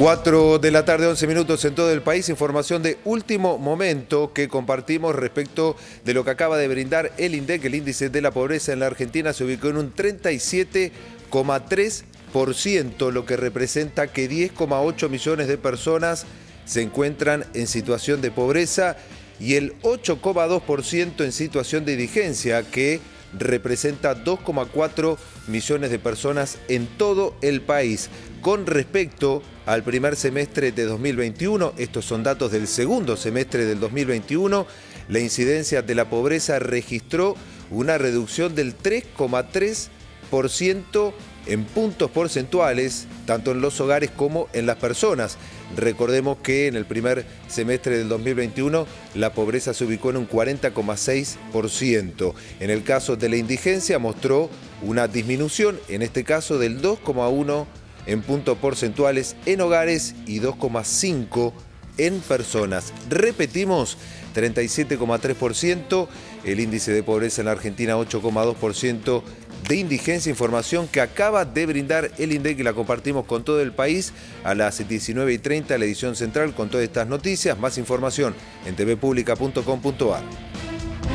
4 de la tarde, 11 minutos en todo el país. Información de último momento que compartimos respecto de lo que acaba de brindar el INDEC. El índice de la pobreza en la Argentina se ubicó en un 37,3%, lo que representa que 10,8 millones de personas se encuentran en situación de pobreza y el 8,2% en situación de indigencia, que representa 2,4 millones de personas en todo el país. Con respecto al primer semestre de 2021, estos son datos del segundo semestre del 2021, la incidencia de la pobreza registró una reducción del 3,3% en puntos porcentuales, tanto en los hogares como en las personas. Recordemos que en el primer semestre del 2021 la pobreza se ubicó en un 40,6%. En el caso de la indigencia mostró una disminución, en este caso del 2,1% en puntos porcentuales en hogares y 2,5% en personas. Repetimos, 37,3%, el índice de pobreza en la Argentina 8,2% de indigencia, información que acaba de brindar el INDEC y la compartimos con todo el país a las 19:30, la edición central con todas estas noticias. Más información en tvpublica.com.ar.